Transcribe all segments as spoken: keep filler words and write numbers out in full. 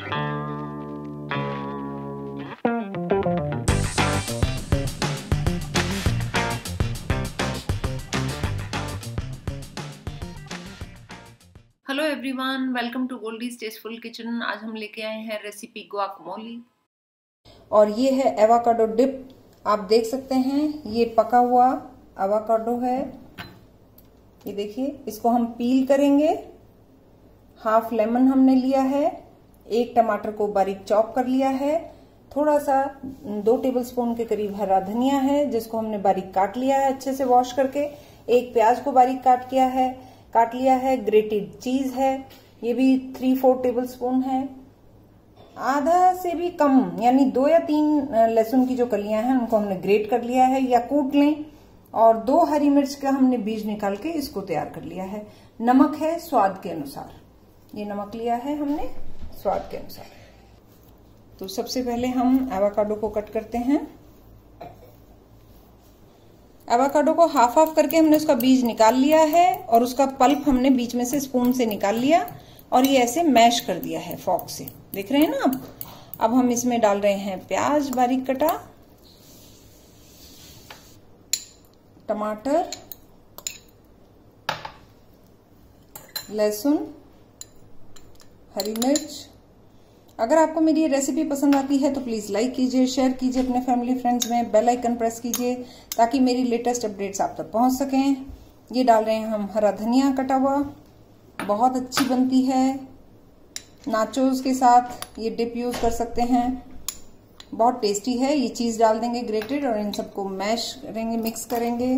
Hello everyone, welcome to Goldie's tasteful kitchen. आज हम लेके आए हैं रेसिपी गुआकामोली और ये है एवोकाडो डिप। आप देख सकते हैं ये पका हुआ एवोकाडो है। ये देखिए, इसको हम पील करेंगे। हाफ लेमन हमने लिया है, एक टमाटर को बारीक चॉप कर लिया है, थोड़ा सा दो टेबलस्पून के करीब हरा धनिया है जिसको हमने बारीक काट लिया है अच्छे से वॉश करके, एक प्याज को बारीक काट किया है काट लिया है, ग्रेटेड चीज है, ये भी थ्री फोर टेबल स्पून है, आधा से भी कम यानी दो या तीन लहसुन की जो कलियां हैं उनको हमने ग्रेट कर लिया है या कूट लें, और दो हरी मिर्च का हमने बीज निकाल के इसको तैयार कर लिया है। नमक है स्वाद के अनुसार, ये नमक लिया है हमने स्वाद के अनुसार। तो सबसे पहले हम एवोकाडो को कट करते हैं। एवोकाडो को हाफ हाफ करके हमने उसका बीज निकाल लिया है और उसका पल्प हमने बीच में से स्पून से निकाल लिया और ये ऐसे मैश कर दिया है फॉक से, देख रहे हैं ना आप। अब हम इसमें डाल रहे हैं प्याज बारीक कटा, टमाटर, लहसुन, हरी मिर्च। अगर आपको मेरी ये रेसिपी पसंद आती है तो प्लीज लाइक कीजिए, शेयर कीजिए अपने फैमिली फ्रेंड्स में, बेल आइकन प्रेस कीजिए ताकि मेरी लेटेस्ट अपडेट्स आप तक पहुंच सकें। ये डाल रहे हैं हम हरा धनिया कटा हुआ, बहुत अच्छी बनती है नाचोस के साथ, ये डिप यूज कर सकते हैं, बहुत टेस्टी है। ये चीज डाल देंगे ग्रेटेड और इन सबको मैश करेंगे, मिक्स करेंगे।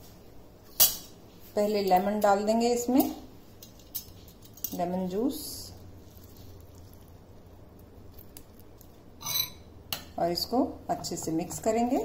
पहले लेमन डाल देंगे इसमें, लेमन जूस, और इसको अच्छे से मिक्स करेंगे।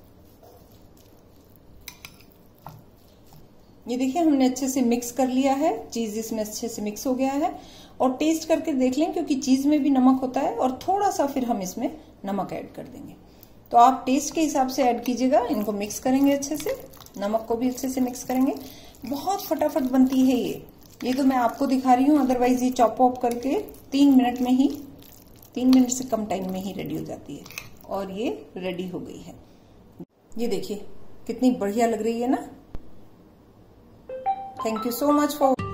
ये देखिए हमने अच्छे से मिक्स कर लिया है, चीज इसमें अच्छे से मिक्स हो गया है। और टेस्ट करके देख लें क्योंकि चीज में भी नमक होता है और थोड़ा सा फिर हम इसमें नमक ऐड कर देंगे। तो आप टेस्ट के हिसाब से ऐड कीजिएगा। इनको मिक्स करेंगे अच्छे से, नमक को भी अच्छे से मिक्स करेंगे। बहुत फटाफट बनती है ये ये तो मैं आपको दिखा रही हूँ, अदरवाइज ये चॉप वॉप करके तीन मिनट में ही तीन मिनट से कम टाइम में ही रेडी हो जाती है। और ये रेडी हो गई है। ये देखिए कितनी बढ़िया लग रही है ना। Thank you so much for